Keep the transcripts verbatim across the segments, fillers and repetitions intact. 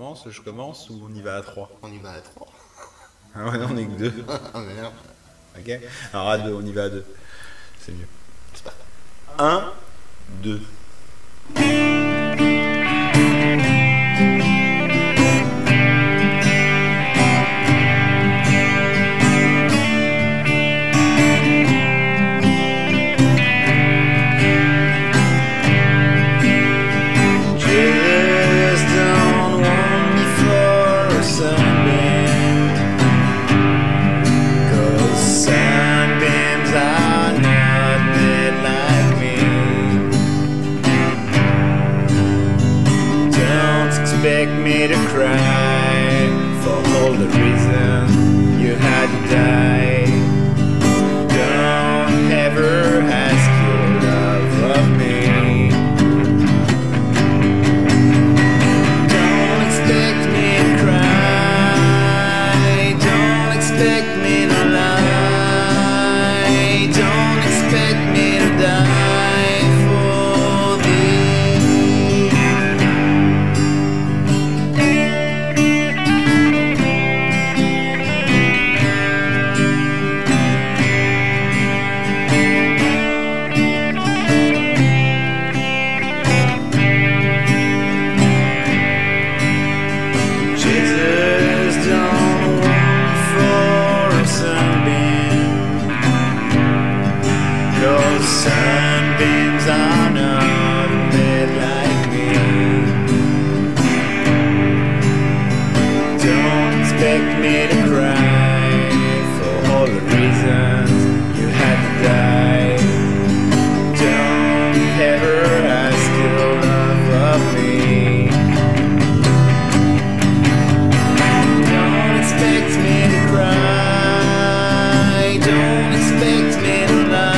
commence, je commence ou on y va à trois? On y va à trois. Ah ouais, non, on est que deux. Ah merde. Ok. Alors à deux, on y va à deux. C'est mieux. C'est pas. Un, deux. Expect me to cry for all the reasons you had to die. Don't ever ask your love of me. Don't expect me to cry. Don't expect me to lie. Don't expect me to die. Sunbeams are not made like me. Don't expect me to cry for all the reasons you had to die. Don't ever ask your love of me. Don't expect me to cry. Don't expect me to lie.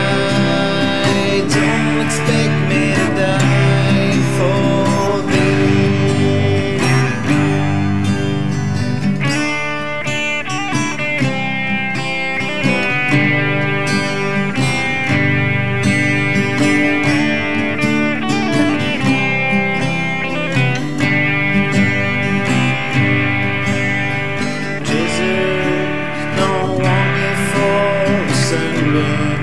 Expect me to die for thee. Jesus don't want me for sunbeam.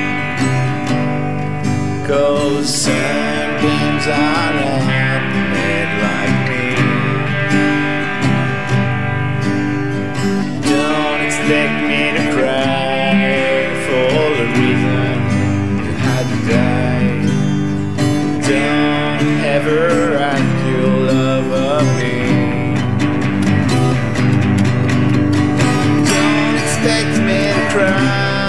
'Cause sunbeams are not made like me. Don't expect me to cry for all the reasons you had to die. Don't ever ask your love of me. Don't expect me to cry.